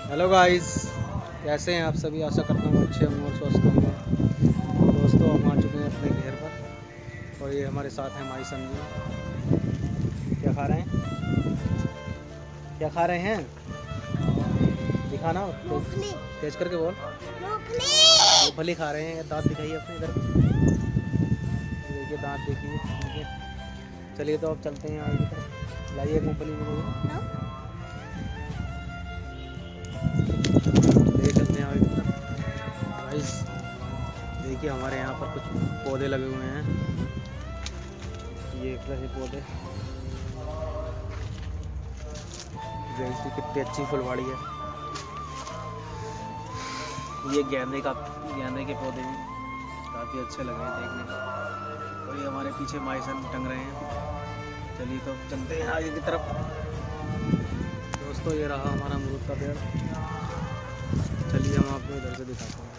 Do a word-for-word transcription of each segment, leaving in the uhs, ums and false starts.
Hello guys, कैसे हैं आप सभी। आशा करता हूँ अच्छे होंगे और स्वस्थ होंगे। दोस्तों, हम आ चुके हैं अपने घर पर और ये हमारे साथ हैं हमारी संजी। क्या खा रहे हैं क्या खा रहे हैं दिखाना, तेज, तेज करके बोल। मूंगफली खा रहे हैं। दांत दिखाइए अपने इधर। देखिए दांत देखिए। चलिए तो अब चलते हैं आगे की तरफ। लाइए मूंगफली में ले चलते हैं आगे की तरफ। गाइस देखिए, हमारे यहाँ पर कुछ पौधे लगे हुए हैं। ये एक रहे पौधे। देखिए कितनी अच्छी फुलवाड़ी है। ये गेंदे का गेंदे के पौधे भी काफ़ी अच्छे लग रहे हैं देखने में। और ये हमारे पीछे माइसन टंग रहे हैं। चलिए तो चलते हैं आगे की तरफ। दोस्तों, ये रहा हमारा अमरूद का पेड़। चलिए हम आपको इधर से दिखाते हैं।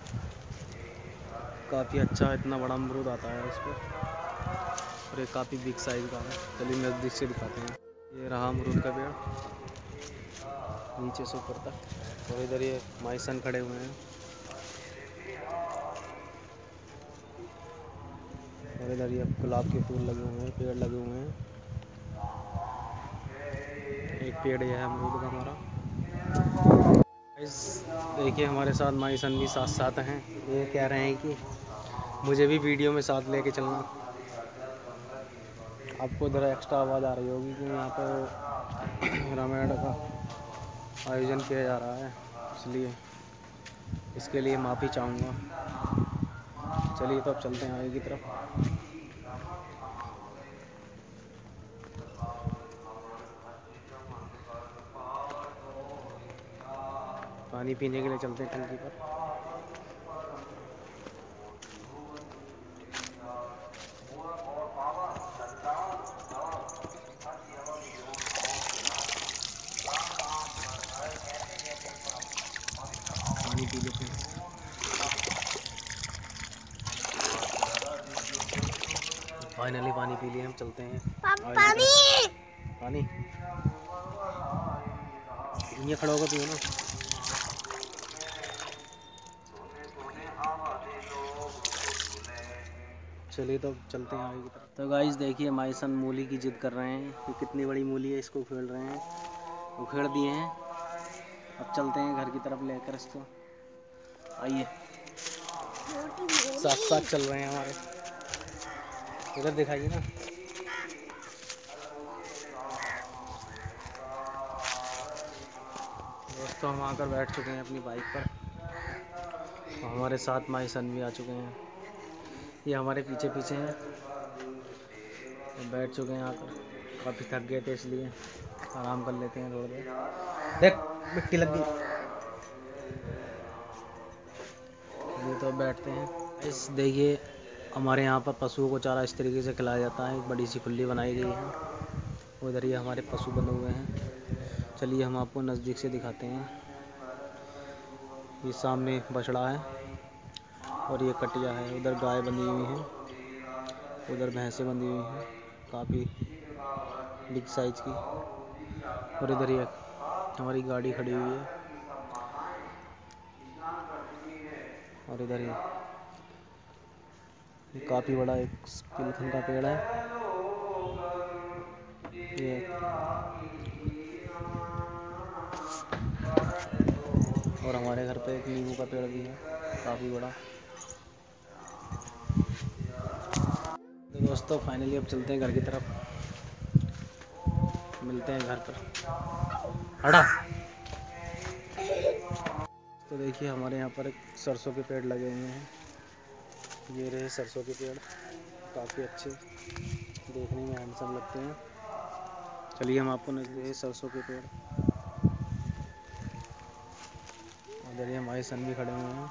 काफ़ी अच्छा, इतना बड़ा अमरूद आता है इस पर और ये काफ़ी बिग साइज़ का है। चलिए नज़दीक से दिखाते हैं। ये रहा अमरूद का पेड़ नीचे से ऊपर तक। और इधर ये माइसन खड़े हुए हैं और इधर ये गुलाब के फूल लगे हुए हैं, पेड़ लगे हुए हैं। एक पेड़ ये है अमरूद का हमारा। इस देखिए हमारे साथ माइसन भी साथ साथ हैं। ये कह रहे हैं कि मुझे भी वीडियो में साथ लेके चलना। आपको इधर एक्स्ट्रा आवाज़ आ रही होगी कि यहाँ पर रामायण का आयोजन किया जा रहा है, इसलिए इसके लिए माफ़ी चाहूँगा। चलिए तो अब चलते हैं आगे की तरफ। पानी पीने के लिए चलते हैं टंकी पर। पानी पी लेते हैं। फाइनली पानी पी लिए, हम चलते हैं पानी पानी ये खड़ा होकर पियो ना। चलिए तो चलते हैं आगे की तरफ। तो गाइस देखिए, माइसन मूली की जिद कर रहे हैं। ये कितनी बड़ी मूली है, इसको उखेड़ रहे हैं। उखेड़ दिए हैं। अब चलते हैं घर की तरफ लेकर इसको। आइए, साथ साथ चल रहे हैं हमारे। इधर दिखाइए ना। दोस्तों, हम आकर बैठ चुके हैं अपनी बाइक पर। हमारे साथ माई सन भी आ चुके हैं। ये हमारे पीछे पीछे हैं। बैठ चुके हैं आकर। काफ़ी थक गए थे, इसलिए आराम कर लेते हैं थोड़ी देर। देख मिट्टी लग गई। ये तो बैठते हैं। इस देखिए, हमारे यहाँ पर पशुओं को चारा इस तरीके से खिलाया जाता है। एक बड़ी सी खुली बनाई गई है। उधर ये हमारे पशु बने हुए हैं। चलिए हम आपको नज़दीक से दिखाते हैं। ये सामने बछड़ा है और ये कटिया है। उधर गाय बंधी हुई है, उधर भैंसें बंधी हुई हैं काफ़ी बिग साइज की। और इधर ये हमारी गाड़ी खड़ी हुई है। और इधर ये काफ़ी बड़ा एक पिलखन का पेड़ है। ये और हमारे घर पे एक नींबू का पेड़ भी है, काफ़ी बड़ा। तो दोस्तों, फाइनली अब चलते हैं घर की तरफ। मिलते हैं घर पर। हटा। तो देखिए, हमारे यहाँ पर एक सरसों के पेड़ लगे हुए हैं। ये रहे सरसों के पेड़, काफ़ी अच्छे देखने में हैंडसम लगते हैं। चलिए हम आपको नजदीक सरसों के पेड़। उधर ये हमारे सन भी खड़े हुए हैं,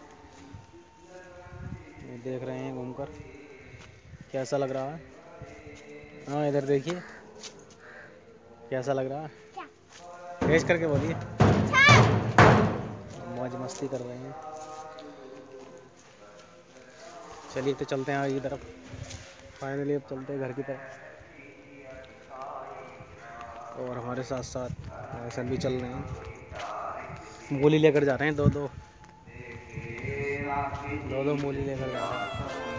ये देख रहे हैं घूमकर। कैसा लग रहा है? हाँ, इधर देखिए कैसा लग रहा है। तेज करके बोलिए। मौज मस्ती कर रहे हैं। चलिए तो चलते हैं आगे की तरफ। फाइनली अब चलते हैं घर की तरफ। और हमारे साथ साथ ऐसा भी चल रहे हैं। मूली लेकर जा रहे हैं, दो दो दो दो मूली लेकर जा रहे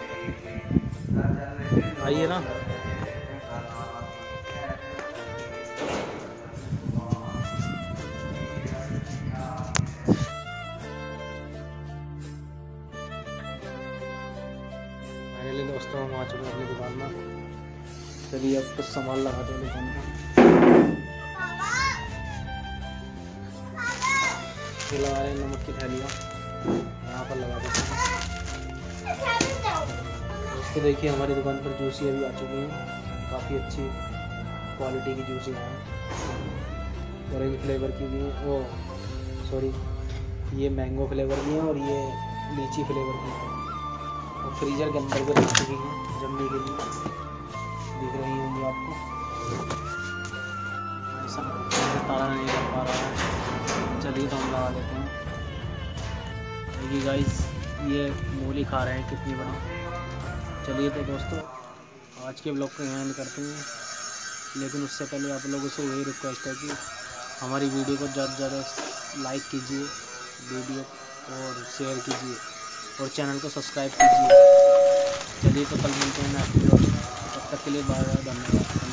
हैं। आइए ना। फाइनली दोस्तों हम आ चुके हैं अपनी दुकान में। चलिए अब कुछ सामान लगाते हैं दुकान का। ये लगा रहे हैं नमक की थैलियाँ, यहाँ पर लगा देते हैं। दोस्तों देखिए हमारी दुकान पर जूसी अभी आ चुकी हैं, काफ़ी अच्छी क्वालिटी की जूसी हैं। ऑरेंज फ्लेवर की भी, ओ सॉरी ये मैंगो फ्लेवर की हैं और ये लीची फ्लेवर की हैं। और फ्रीज़र के अंदर भी रख चुकी हैं जमने के लिए, दिख रही होंगी आपको। ऐसा ताला नहीं लग पा रहा है, चलिए तो हम लगा देते हैं। देखिए गाइस ये मूली खा रहे हैं कितनी बड़ी। चलिए तो दोस्तों आज के ब्लॉग को यहाँ एंड करते हैं, लेकिन उससे पहले आप लोगों से यही रिक्वेस्ट है कि हमारी वीडियो को ज़्यादा से ज़्यादा लाइक कीजिए वीडियो और शेयर कीजिए और चैनल को सब्सक्राइब कीजिए। चलिए तो कल मिलते हैं नेक्स्ट वीडियो, तब तक के लिए बाय बाय, धन्यवाद।